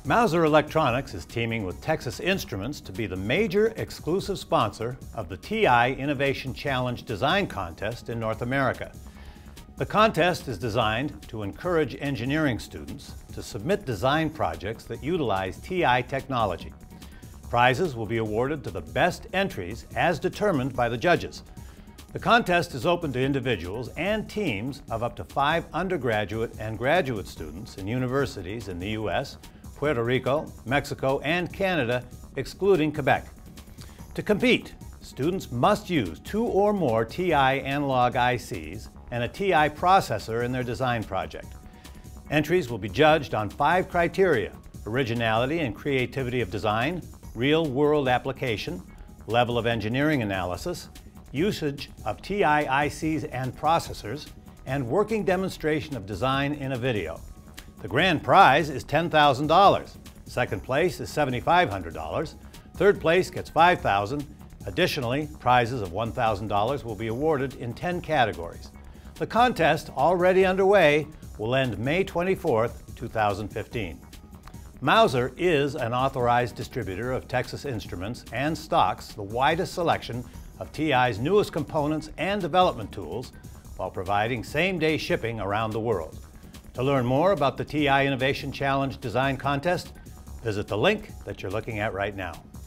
Mouser Electronics is teaming with Texas Instruments to be the major exclusive sponsor of the TI Innovation Challenge Design Contest in North America. The contest is designed to encourage engineering students to submit design projects that utilize TI technology. Prizes will be awarded to the best entries as determined by the judges. The contest is open to individuals and teams of up to 5 undergraduate and graduate students in universities in the U.S., Puerto Rico, Mexico, and Canada, excluding Quebec. To compete, students must use 2 or more TI analog ICs and a TI processor in their design project. Entries will be judged on 5 criteria: originality and creativity of design, real-world application, level of engineering analysis, usage of TI ICs and processors, and working demonstration of design in a video. The grand prize is $10,000. Second place is $7,500. Third place gets $5,000. Additionally, prizes of $1,000 will be awarded in 10 categories. The contest, already underway, will end May 24, 2015. Mouser is an authorized distributor of Texas Instruments and stocks the widest selection of TI's newest components and development tools while providing same-day shipping around the world. To learn more about the TI Innovation Challenge Design Contest, visit the link that you're looking at right now.